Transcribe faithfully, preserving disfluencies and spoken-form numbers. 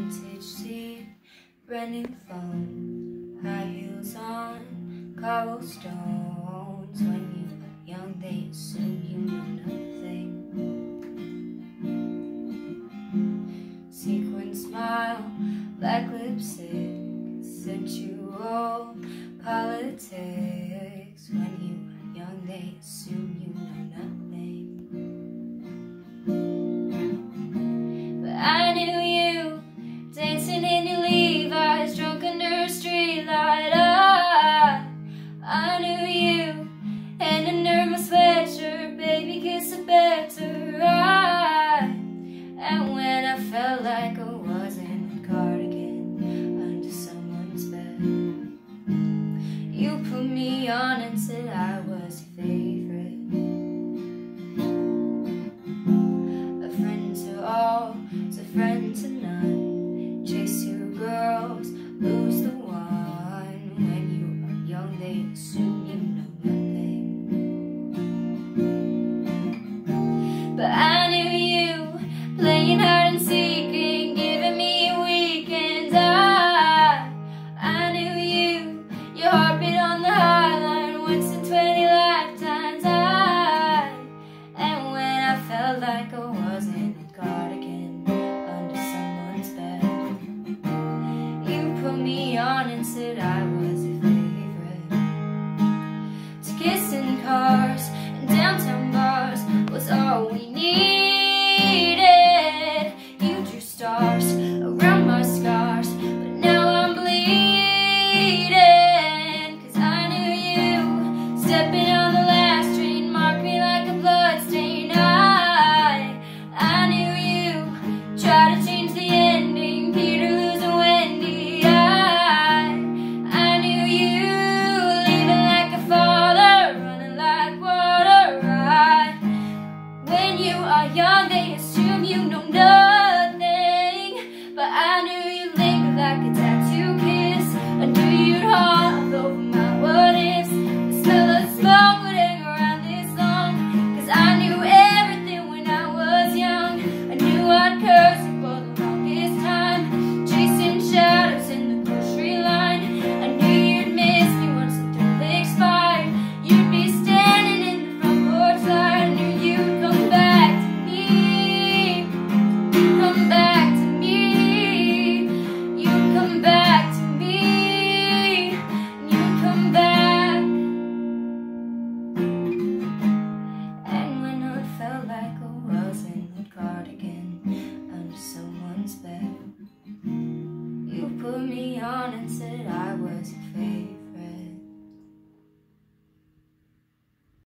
vintage tea, running phone, high heels on cobblestones. When you are young, they assume you know nothing. Sequin smile, black lipstick, sensual politics. When you are young, they assume you know nothing. But I knew you, dancing in your Levi's, drunk under a streetlight. I, I knew you, and under my sweatshirt, baby, kiss a better. I, and when I felt like I was in a cardigan under someone's bed, you put me on and said I was your favorite. A friend to all, a friend to none. Chase your girls, lose the one. When you are young, they assume you know nothing. But I knew you, playing hide and seeking, giving me a weekend. I, I knew you, your heartbeat on the high line, once in twenty lifetimes. I, and when I felt like I was in a cardigan under someone's bed, you put me on and said I was your favorite. To kiss in cars and downtown bars was all we needed. You drew stars around my scars, but now I'm bleeding. Cause I knew you, stepping on the last train, marked me like a bloodstain. I, I knew you, try to change the ending, Peter losing Wendy. I, I knew you, leaving like a father, running like water. I, when you are young, they assume you know nothing. But I knew you linger like a tattoo kiss. I knew you'd haunt over my what ifs. The smell of smoke would hang around this long. Cause I knew everything when I was young. I knew I'd curse you for the longest time, chasing shadows in the grocery line. I knew you'd miss me once the thrill expired. You'd be standing in the front porch light. I knew you'd come back to me, come back to me. You'd come back to me, you'd come back. And when I felt like I was in a cardigan under someone's bed, you put me on and said I